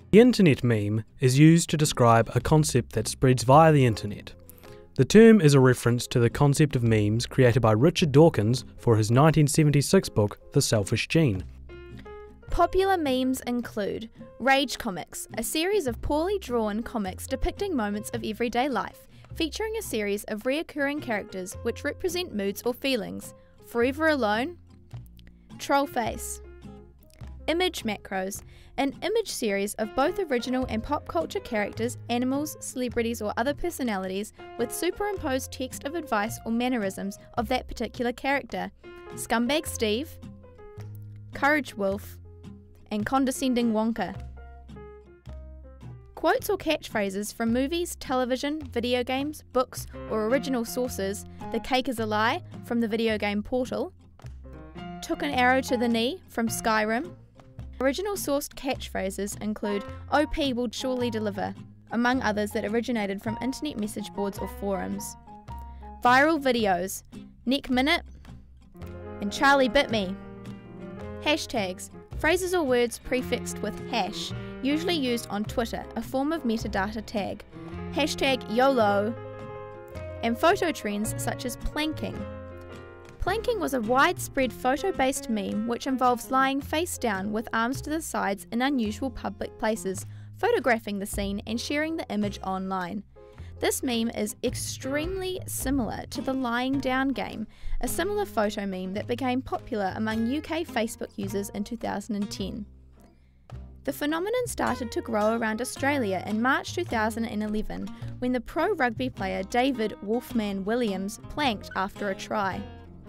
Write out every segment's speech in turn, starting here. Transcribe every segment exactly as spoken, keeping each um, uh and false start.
The internet meme is used to describe a concept that spreads via the internet. The term is a reference to the concept of memes created by Richard Dawkins for his nineteen seventy-six book, The Selfish Gene. Popular memes include Rage Comics, a series of poorly drawn comics depicting moments of everyday life, featuring a series of reoccurring characters which represent moods or feelings. Forever Alone, Trollface. Image Macros, an image series of both original and pop culture characters, animals, celebrities or other personalities with superimposed text of advice or mannerisms of that particular character. Scumbag Steve, Courage Wolf, and Condescending Wonka. Quotes or catchphrases from movies, television, video games, books, or original sources. The Cake is a Lie from the video game Portal. Took an Arrow to the Knee from Skyrim. Original sourced catchphrases include O P will surely deliver, among others that originated from internet message boards or forums. Viral videos, Neck Minute, and Charlie Bit Me. Hashtags, phrases or words prefixed with hash, usually used on Twitter, a form of metadata tag. Hashtag YOLO. And photo trends such as planking. Planking was a widespread photo-based meme which involves lying face down with arms to the sides in unusual public places, photographing the scene and sharing the image online. This meme is extremely similar to the lying down game, a similar photo meme that became popular among U K Facebook users in two thousand ten. The phenomenon started to grow around Australia in March two thousand eleven when the pro rugby player David Wolfman Williams planked after a try.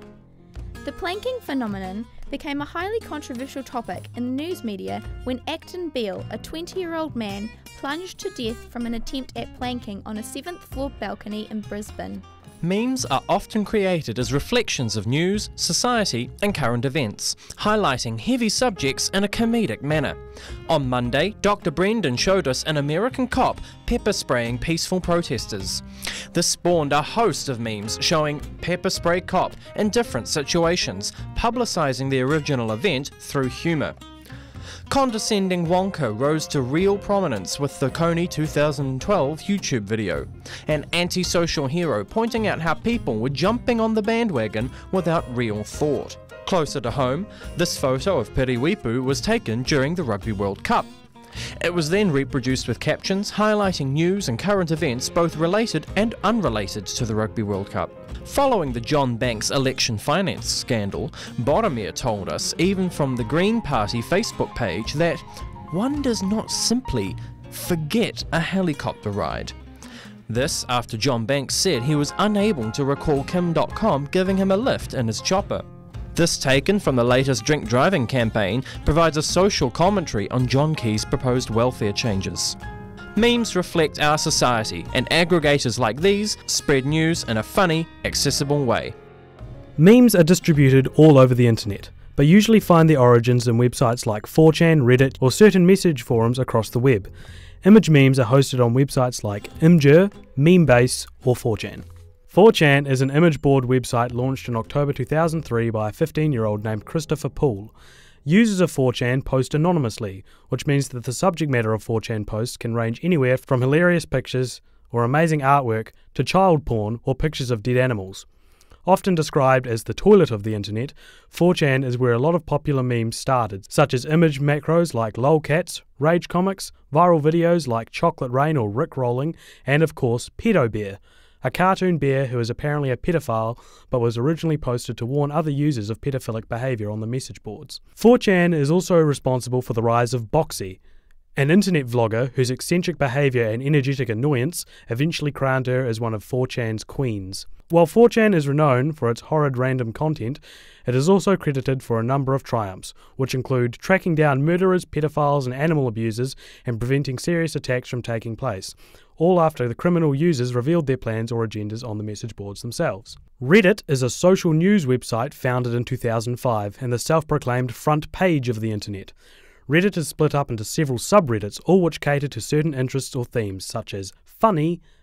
The planking phenomenon became a highly controversial topic in the news media when Acton Beale, a twenty-year-old man, plunged to death from an attempt at planking on a seventh floor balcony in Brisbane. Memes are often created as reflections of news, society and current events, highlighting heavy subjects in a comedic manner. On Monday, Doctor Brendan showed us an American cop pepper spraying peaceful protesters. This spawned a host of memes showing pepper spray cop in different situations, publicising the original event through humour. Condescending Wonka rose to real prominence with the Kony two thousand twelve YouTube video, an anti-social hero pointing out how people were jumping on the bandwagon without real thought. Closer to home, this photo of Piriwipu was taken during the Rugby World Cup. It was then reproduced with captions highlighting news and current events both related and unrelated to the Rugby World Cup. Following the John Banks election finance scandal, Boromir told us, even from the Green Party Facebook page, that one does not simply forget a helicopter ride. This after John Banks said he was unable to recall Kim dot com giving him a lift in his chopper. This, taken from the latest drink driving campaign, provides a social commentary on John Key's proposed welfare changes. Memes reflect our society, and aggregators like these spread news in a funny, accessible way. Memes are distributed all over the internet, but usually find their origins in websites like four chan, Reddit, or certain message forums across the web. Image memes are hosted on websites like Imgur, Memebase, or four chan. four chan is an image board website launched in October two thousand three by a fifteen-year-old named Christopher Poole. Users of four chan post anonymously, which means that the subject matter of four chan posts can range anywhere from hilarious pictures or amazing artwork to child porn or pictures of dead animals. Often described as the toilet of the internet, four chan is where a lot of popular memes started, such as image macros like lolcats, rage comics, viral videos like chocolate rain or rickrolling, and of course Pedo Bear, a cartoon bear who is apparently a pedophile but was originally posted to warn other users of pedophilic behaviour on the message boards. four chan is also responsible for the rise of Boxy, an internet vlogger whose eccentric behaviour and energetic annoyance eventually crowned her as one of four chan's queens. While four chan is renowned for its horrid random content, it is also credited for a number of triumphs, which include tracking down murderers, pedophiles and animal abusers and preventing serious attacks from taking place, all after the criminal users revealed their plans or agendas on the message boards themselves. Reddit is a social news website founded in two thousand five and the self-proclaimed front page of the internet. Reddit is split up into several subreddits, all which cater to certain interests or themes such as funny,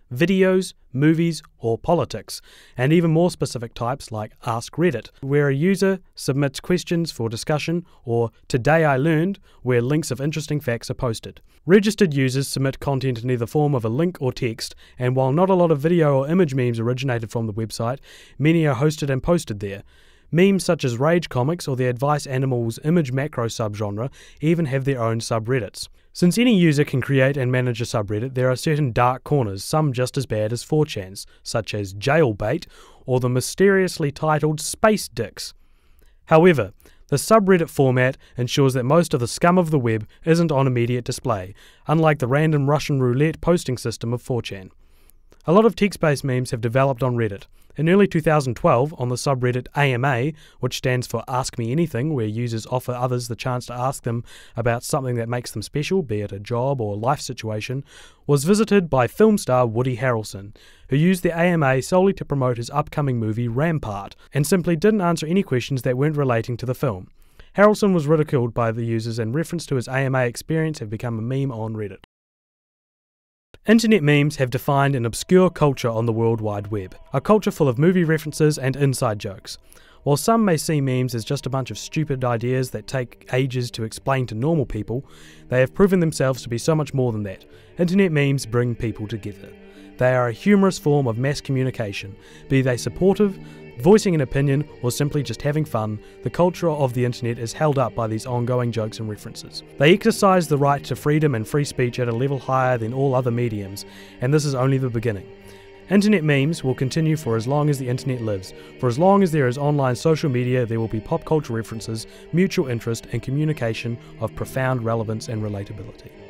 videos, movies, or politics, and even more specific types like Ask Reddit, where a user submits questions for discussion, or Today I Learned, where links of interesting facts are posted. Registered users submit content in either form of a link or text, and while not a lot of video or image memes originated from the website, many are hosted and posted there. Memes such as Rage Comics or the Advice Animals image macro subgenre even have their own subreddits. Since any user can create and manage a subreddit, there are certain dark corners, some just as bad as four chan's, such as Jailbait or the mysteriously titled Space Dicks. However, the subreddit format ensures that most of the scum of the web isn't on immediate display, unlike the random Russian roulette posting system of four chan. A lot of text-based memes have developed on Reddit. In early two thousand twelve, on the subreddit A M A, which stands for Ask Me Anything, where users offer others the chance to ask them about something that makes them special, be it a job or life situation, was visited by film star Woody Harrelson, who used the A M A solely to promote his upcoming movie Rampart, and simply didn't answer any questions that weren't relating to the film. Harrelson was ridiculed by the users, and reference to his A M A experience have become a meme on Reddit. Internet memes have defined an obscure culture on the World Wide Web, a culture full of movie references and inside jokes. While some may see memes as just a bunch of stupid ideas that take ages to explain to normal people, they have proven themselves to be so much more than that. Internet memes bring people together. They are a humorous form of mass communication, be they supportive, voicing an opinion, or simply just having fun. The culture of the internet is held up by these ongoing jokes and references. They exercise the right to freedom and free speech at a level higher than all other mediums, and this is only the beginning. Internet memes will continue for as long as the internet lives. For as long as there is online social media, there will be pop culture references, mutual interest, and communication of profound relevance and relatability.